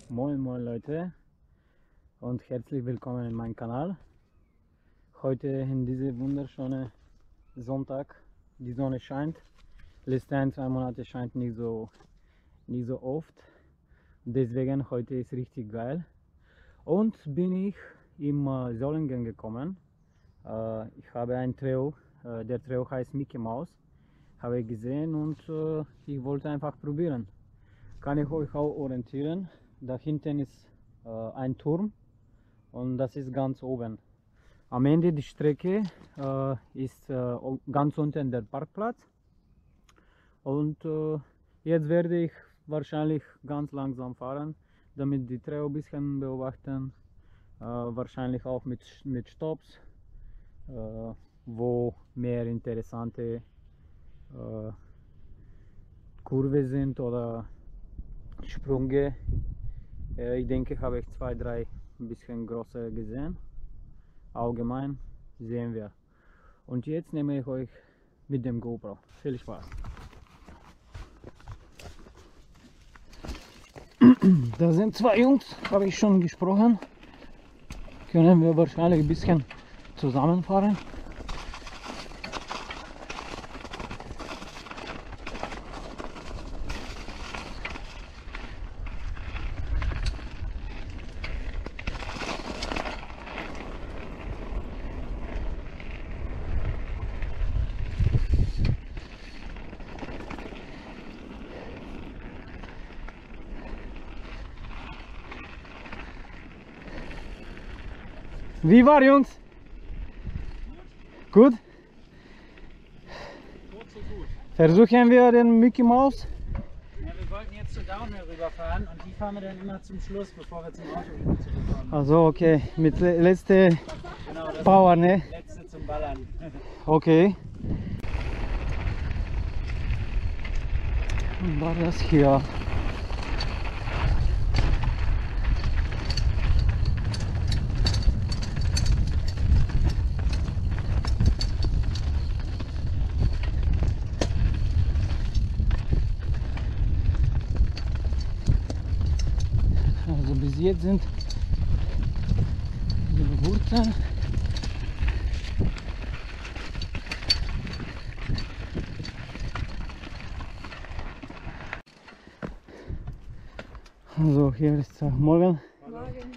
Moin moin Leute und herzlich willkommen in meinem Kanal. Heute in diesem wunderschönen Sonntag, die Sonne scheint. Letzte 1-2 Monate scheint nicht so oft. Deswegen heute ist richtig geil. Und bin ich im Solingen gekommen. Ich habe ein Trail, der Trail heißt Mickey Mouse, habe ich gesehen und ich wollte einfach probieren. Kann ich euch auch orientieren. Da hinten ist ein Turm und das ist ganz oben. Am Ende die Strecke ist ganz unten der Parkplatz und jetzt werde ich wahrscheinlich ganz langsam fahren, damit die Trail ein bisschen beobachten, wahrscheinlich auch mit Stops, wo mehr interessante Kurven sind oder Sprünge. Ich denke, habe ich 2-3 ein bisschen größer gesehen. Allgemein sehen wir. Und jetzt nehme ich euch mit dem GoPro. Viel Spaß! Da sind zwei Jungs, habe ich schon gesprochen. Können wir wahrscheinlich ein bisschen zusammenfahren. Wie war, Jungs? Gut? Gut so gut. Versuchen wir den Mickey Mouse? Ja, wir wollten jetzt zur Downhill rüberfahren und die fahren wir dann immer zum Schluss, bevor wir zum Auto wieder zurückkommen. Also okay, mit letzte Power, ne? Letzte zum Ballern. Okay. Und war das hier? Also bis jetzt sind die Wurzeln. Also hier ist morgen. Morgen.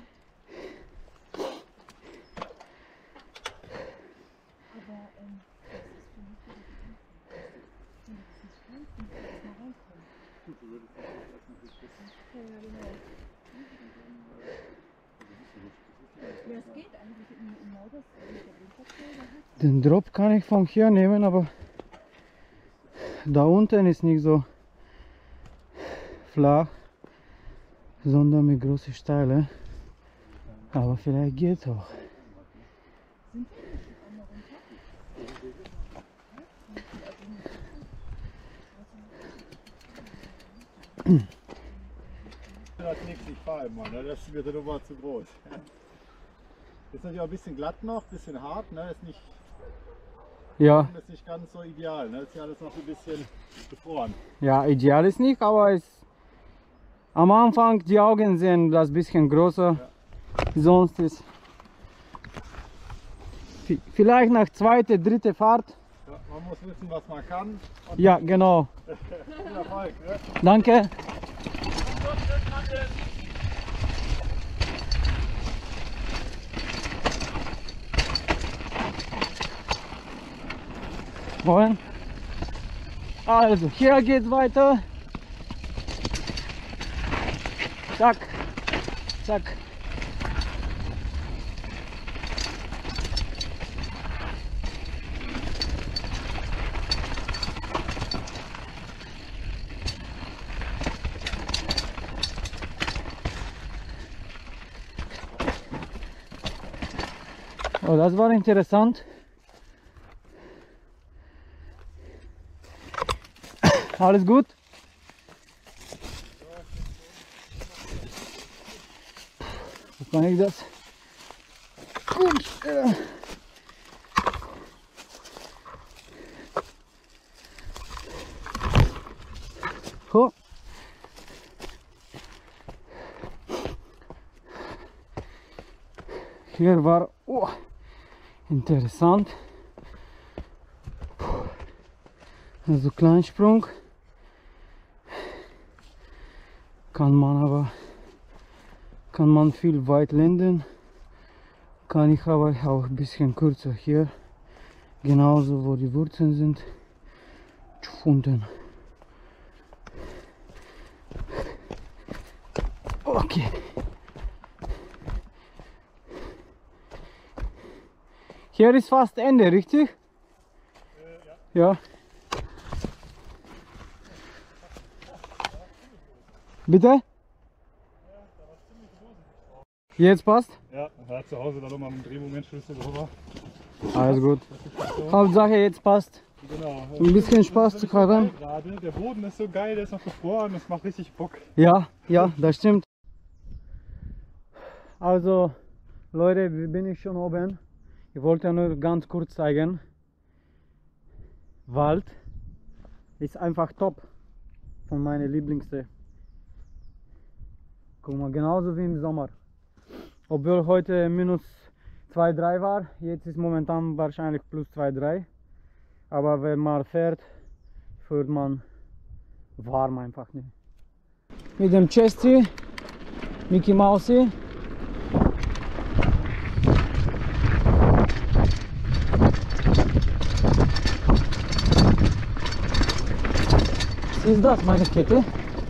Den Drop kann ich von hier nehmen, aber da unten ist nicht so flach, sondern mit großen Steile. Aber vielleicht geht's auch. Das nächste, ich fahre immer, ne? Das wird dann immer zu groß. Ist natürlich auch ein bisschen glatt noch, ein bisschen hart, ne? Ist nicht, Ja, ist nicht ganz so ideal, ne? Ist ja alles noch ein bisschen gefroren. ja, ideal ist nicht, aber es am Anfang die Augen sehen das bisschen größer. Ja. Sonst ist vielleicht nach zweite, dritte Fahrt. Ja, man muss wissen, was man kann. Und Ja, genau. viel Erfolg, ne? Danke. Moin. Also hier geht's weiter. Zack, zack. Oh, das war interessant. Alles gut? Wo kann ich das? Gut. Ho. hier war interessant. Also Kleinsprung kann man viel weit landen, kann ich aber auch ein bisschen kürzer hier, genauso wo die Wurzeln sind, unten. Okay. Hier ist fast Ende, richtig? Ja. Bitte? Jetzt passt? Ja, er hat zu Hause dann nochmal einen Drehmomentschlüssel drüber. Alles gut. Hauptsache jetzt passt. Genau. Ein bisschen Spaß zu haben. Gerade. Der Boden ist so geil, der ist noch gefroren, das macht richtig Bock. Ja, das stimmt. Also Leute, wie bin ich schon oben? Ich wollte nur ganz kurz zeigen. Wald ist einfach top. Von meinen Lieblingste. Guck mal, genauso wie im Sommer. Obwohl heute minus 2, 3 war, jetzt ist momentan wahrscheinlich plus 2, 3. Aber wenn man fährt, fühlt man warm einfach nicht. Mit dem Chesty, Mickey Mouse. Ist das meine Kette?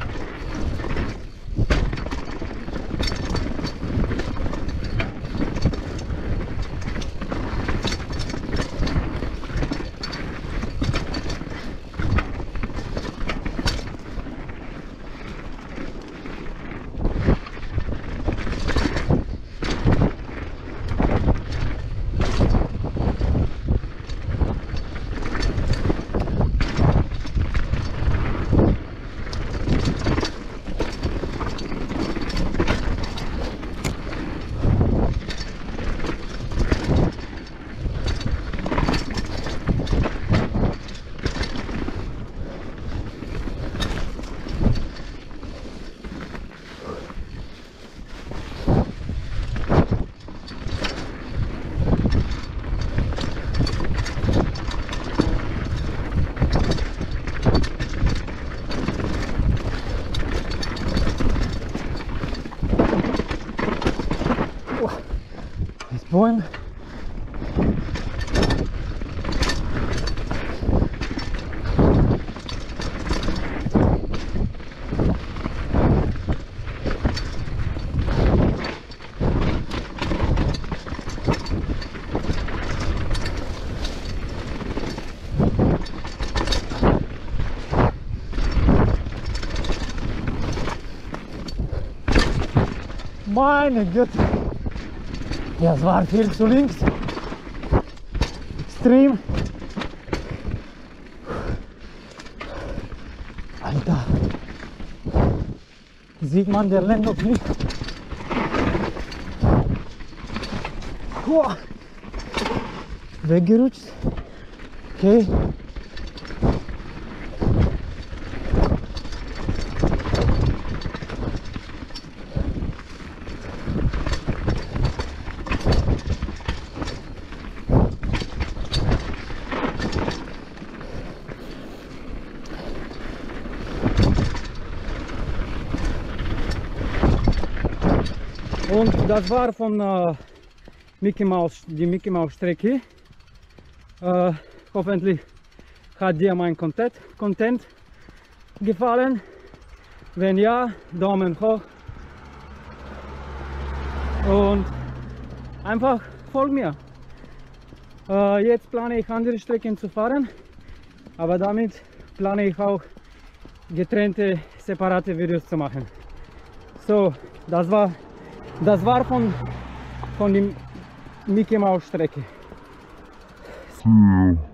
Bäume. Meine Güte! Ja, es war viel zu links. Extrem. Alter. Sieht man der Lennox nicht. Boah. Weggerutscht. Okay. Und das war von Mickey Mouse, die Mickey Mouse Strecke. Hoffentlich hat dir mein Content gefallen. Wenn ja, Daumen hoch. Und einfach folg mir. Jetzt plane ich andere Strecken zu fahren, aber damit plane ich auch getrennte, separate Videos zu machen. So, das war von der Mickey Mouse Strecke.